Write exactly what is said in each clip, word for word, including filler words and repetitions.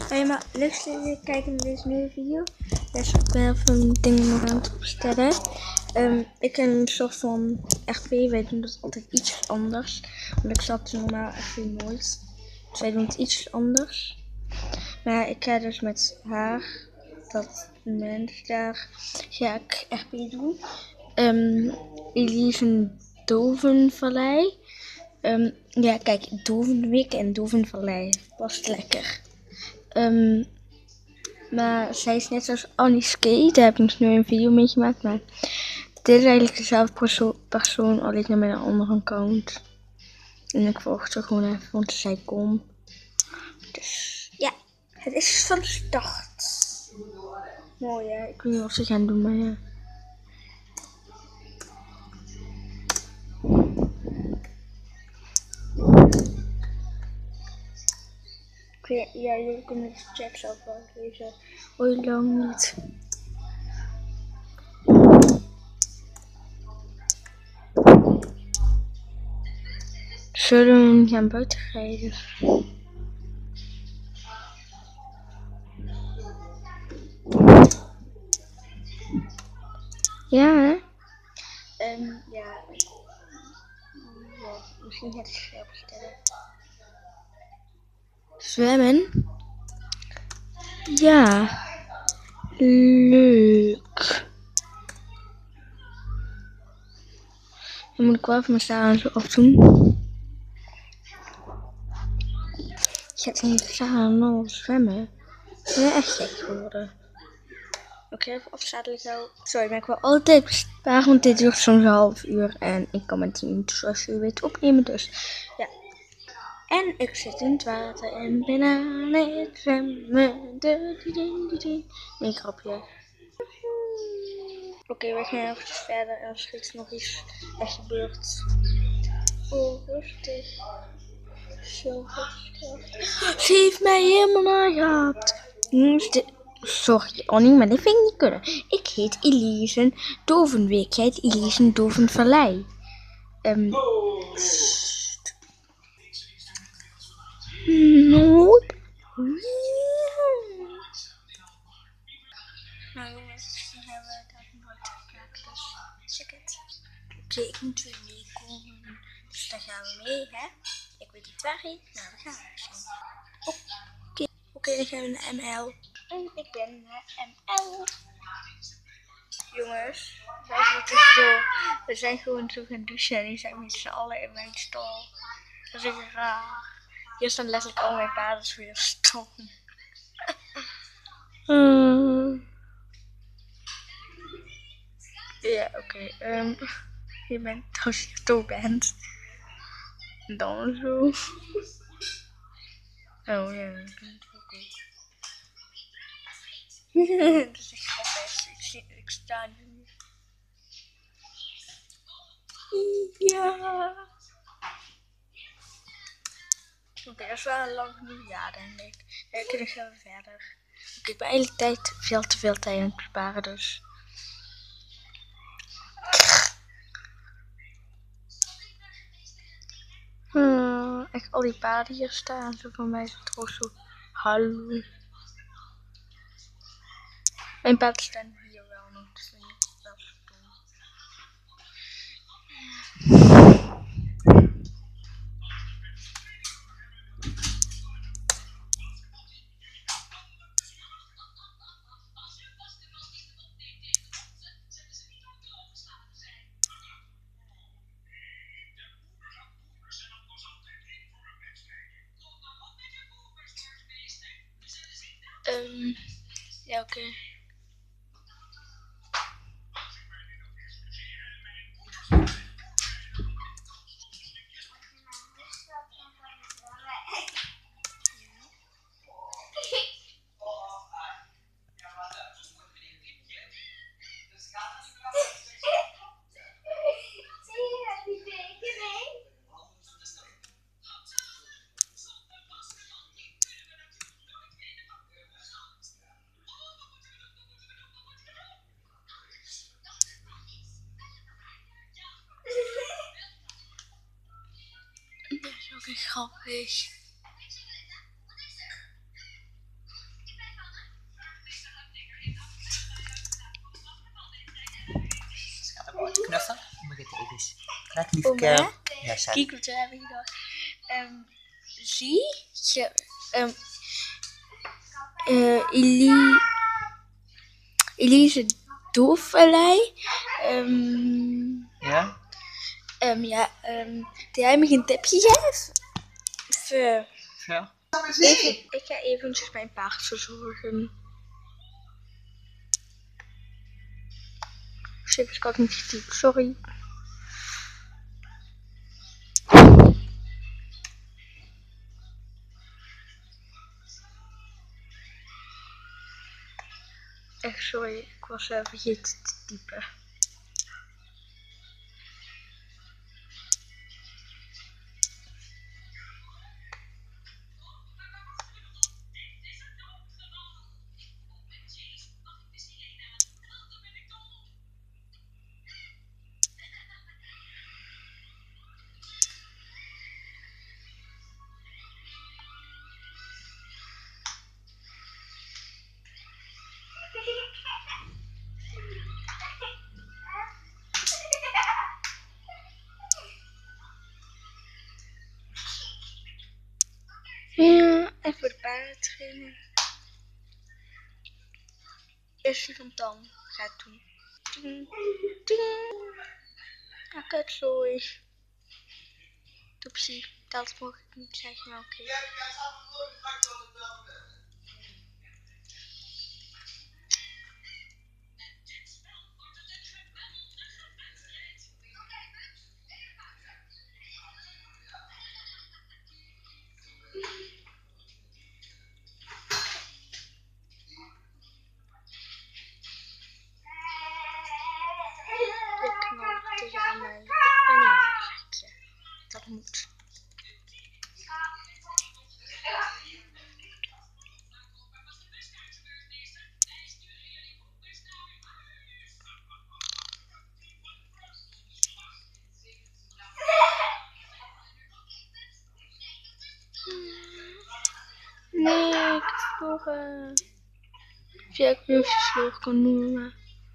Hey, maar leuk dat jullie kijken naar deze nieuwe video. Dus ik ben even dingen nog aan het opstellen. Um, ik heb een soort van R P, wij doen dat altijd iets anders. Want ik zat normaal echt nooit. Dus wij doen het iets anders. Maar ik ga dus met haar, dat mens daar, ga ik R P doen. Um, Elise Dovenvallei. Um, ja, kijk, Dovenweek en Dovenvallei. Past lekker. Um, maar zij is net zoals Annie Skate. Daar heb ik dus nu een video mee gemaakt. Maar dit is eigenlijk dezelfde perso persoon, alleen naar mijn andere account. En ik volg ze gewoon even, want ze zei kom. Dus ja, het is van start. Mooi hè, ik weet niet wat ze gaan doen, maar ja. Ja, ja, jullie kunnen de chat zelf wel lezen. Hoe lang niet. Zullen we gaan buiten rijden? Ja, hè? Um, ja. ja. Misschien het scherp stellen. Zwemmen? Ja. Leuk. Dan moet ik wel even mijn stalen zo afdoen. Ik ga niet staan nog zwemmen. Ik ben echt gek geworden. Oké, okay, even afzadelen zo. Sorry, ben ik wel altijd besparen, want dit duurt zo'n half uur. En ik kan met tien minuten, zoals jullie weten, opnemen. Dus ja. En ik zit in het water en ben aan het zwemmen. Nee, grapje. Oké, okay, we gaan even verder en als er iets nog iets echt gebeurt. Oh, rustig. Zo rustig. Ze heeft mij helemaal nagehaapt. Sorry, Annie, maar dat vind ik niet kunnen. Ik heet Elise Dovenweek. Jij heet Elise Dovenvallei. Um, Nooit. Nou jongens, dan hebben we dat nooit gemaakt, dus check het. Oké, okay, ik moet weer meekomen. Dus daar gaan we mee, hè? Ik weet niet waarheen, maar we gaan zien. Oké, okay. okay, dan gaan we naar M L. En ik ben naar M L. Jongens, we zijn gewoon zo gaan douchen en nu zijn we met z'n allen in mijn stal. Dat is echt raar. Hier staan letterlijk al mijn paarden weer stom. uh. Ja, oké. Okay. Um, je bent als je toe bent. Dan zo. Oh ja, dat is ook goed. Dat is echt grappig. Ik, zie, ik sta nu. Ja. Oké, okay, dat is wel een lang genoeg jaar, denk ik. Ja, dan gaan we verder. Oké, okay, ik ben eigenlijk tijd veel te veel tijd aan het besparen, dus. Hmm, echt al die paarden hier staan. Zo van mij is het gewoon zo. Hallo. Mijn paarden staan hier wel nog. Dus dat is wel zo dom. Um, ja, oké. Okay. Dat is ook echt grappig. Kijk, liefke. Ja, schat. Kijk wat we hebben gedacht. Um, zie je um, uh, Elie, Elise Doofvallei. Um, ja? Um, ja, um, die hij me een tipje geeft. Voor... Ja. Even, ik ga eventjes mijn paard verzorgen. Shit, ik had niet getypt, sorry. Echt sorry, ik was uh, vergeten te typen. Ja, even de paarden trainen. Eerst van dan gaat doen. Ding, ding. Ja, kijk zo eens. Toepsie, dat mocht ik niet zeggen, maar oké. Okay. Tegenaan mij. Ik ben niet een dat moet. Nee, ik heb verloren. Of jij ook nu verloren kan noemen.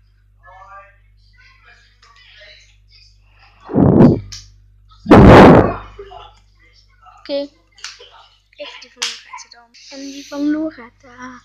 Oké. Okay. Even die van Loretta dan. En die van Loretta.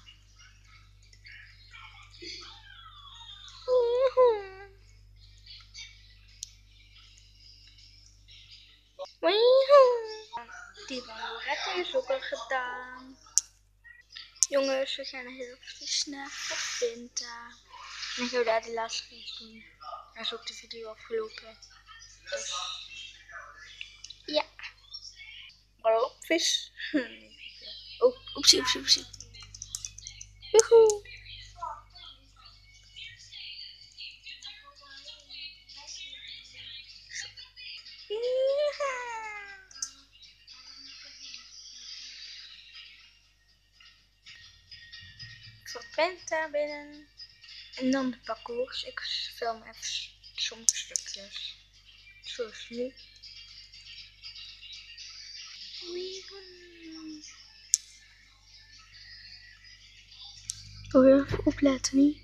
Die van Loretta is ook al gedaan. Jongens, we gaan heel even snel op Pinta. En ik ga daar de laatste race doen. Dan is ook de video afgelopen. Dus ja. Balopvis. Oh, oepsie, oepsie, oepsie. Joehoe. Voor Penta binnen. En dan de parcours. Ik film even sommige stukjes. Zoals nu. Oh, even opletten niet.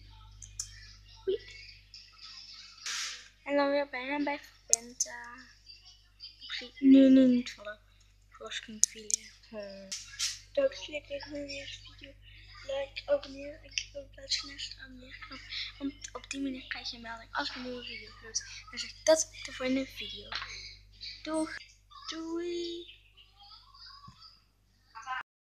En dan weer bijna bij Penta. Nee, nee, niet vallen. Voorsprong vielen. Hmm. Dank jullie weer voor deze video. Like, abonneer en klik op het snelste abonneerknop. Want op die manier krijg je een melding als ik een nieuwe video upload. Dan zeg ik dat de volgende video. Doeg!